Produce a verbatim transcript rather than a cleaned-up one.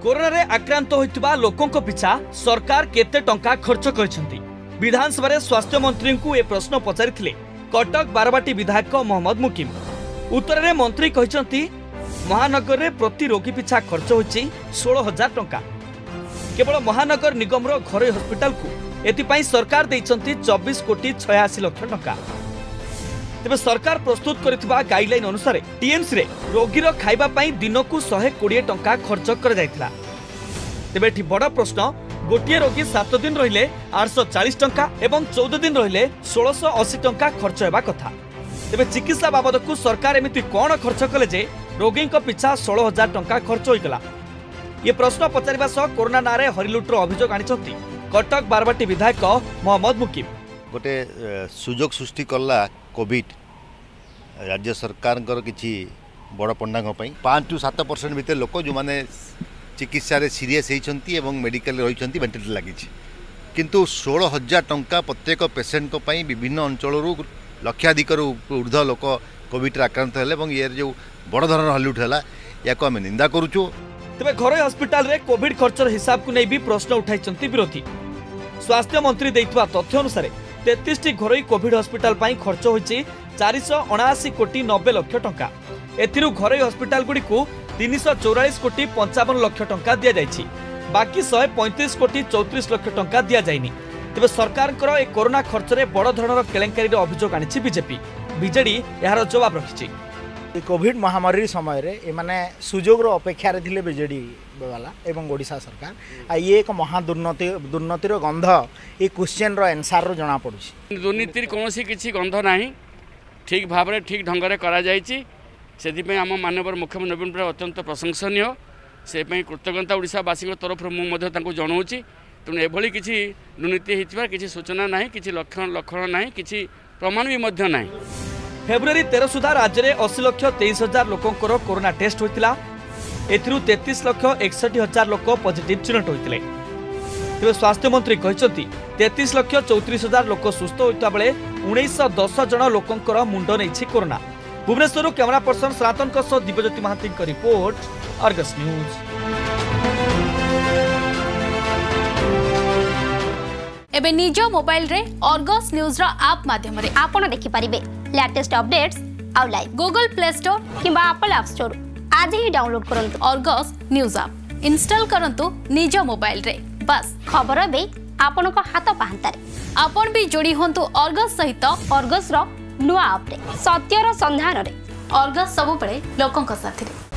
Corona रे आक्रांत होइतबा लोकंक पिछा सरकार केते टंका खर्च करछंती। विधानसभा रे स्वास्थ्य मंत्री को ए प्रश्न पचारिथिले कटक बारवाटी विधायक मोहम्मद मुकिम। उत्तर रे मंत्री कहिसंती महानगर रे प्रति रोगी पिछा खर्च होछि सोलह हजार टंका। केवल महानगर निगम रो घरोई हॉस्पिटल को एतिपाई सरकार देइछंती चौबीस कोटी छियासी लाख टंका। तेबे सरकार प्रस्तुत करितबा गाइडलाइन अनुसार टीएमसी रे रोगीर खाइबा पई दिनकू एक सौ बीस टंका खर्च कर जायतिला। तेबे एठी बड़ प्रश्न, गोटिए रोगी सात दिन रहिले आठ सौ चालीस टंका एवं चौदह दिन रहिले सोलह सौ अस्सी टंका खर्च हेबा कथा। तेबे चिकित्सा बाबदकू सरकार एमिति कोन खर्च कले जे रोगी पिछा सोलह हजार टंका खर्च होइगला। ये प्रश्न पचारिबा सह कोरोना नारे हरिलुटर अभियोग आनिछंती कटक बारवाटी विधायक मोहम्मद मुकिम। गोटे सुजोग सृष्टि कला कोविड राज्य सरकार किसी बड़ पंडांग पाँच टू सात परसेंट भितर लोक जो मैंने चिकित्सा सीरीयस होती मेडिकल रही वेंटिलेटर लगी किंतु सोलह हजार टंका प्रत्येक पेसेंट को विभिन्न अंचल लक्षाधिक ऊर्ध्व लोक कोविड आक्रांत है ये जो बड़ धरण हल्लुट है या आम निंदा करुचु। तेबे घरोई हॉस्पिटल रे कोविड खर्चर हिसाब को नहीं भी प्रश्न उठाई विरोधी। स्वास्थ्य मंत्री देइतबा तथ्य अनुसार तैंतीस टी घरोई कोविड हॉस्पिटल पाई खर्च होइछि चार सौ अणाशी कोटी नब्बे लक्ष टंका। एथिरु घरोई हॉस्पिटल गुडी को तीन सौ चौरालीस कोटी पंचावन लक्ष टंका दिया जाइछि, बाकी एक सौ पैंतीस कोटी चौतीस लक्ष टंका दिया जाइनि। तेबे सरकार ए कोरोना खर्च रे बड़ धरणर केलेंकारी रे अभियोग आनिछि बीजेपी। बीजेडी यार जवाब रखिछि। कोविड महामारी समय रे माने सुजोग अपेक्षा रे बीजेडी वाला एवं ओडिशा सरकार ये एक महा दुर्नीति दुर्नीतिर गंध ये क्वेश्चन आंसर जना पड़ुछि। दुर्नीतिर कौन किसी गंध नहीं, ठीक भाव में ठीक ढंग से करा जायछि। सेथिपई आम माननीय मुख्यमंत्री नवीन पट्टनायक अत्यंत प्रशंसनीय। से कृतज्ञता ओडिशावासी तरफ मुझे जनाऊँगी। तेणु एभली किसी दुर्नीति होइतिबार किसी सूचना नहीं, किसी लक्षण लक्षण नहीं, किसी प्रमाण भी नहीं। फेब्रुआरी तेरह सुधा राज्य में अस्सी लक्ष तेईस हजार लोकंकर कोरोना टेस्ट होता। एथिरु तैंतीस लक्ष एकसठ हजार लोक पॉजिटिव चिन्हट होते। तेज स्वास्थ्य मंत्री कहते तैंतीस लक्ष चौतीस हजार लोक सुस्थ होता बेले उन्नीस दस जन लोकंकर मुंड नहीं corona. Bhubaneswar camera person Sanatan Divyajyoti Mohanty report, Argus news. एबे निज मोबाइल रे अर्गस न्यूज रो ऐप माध्यम रे आपण देखि परिबे लेटेस्ट अपडेट्स आउ लाइव गूगल प्ले स्टोर किबा एप्पल ऐप स्टोर आज ही डाउनलोड करंतु अर्गस न्यूज ऐप इंस्टॉल करंतु निज मोबाइल रे। बस खबर बे आपण को हाथ पाहंतारे आपण भी जोड़ी होंतु अर्गस सहित अर्गस रो नुआ ऐप रे सत्यर संधान रे अर्गस सब पळे लोकन का साथी रे।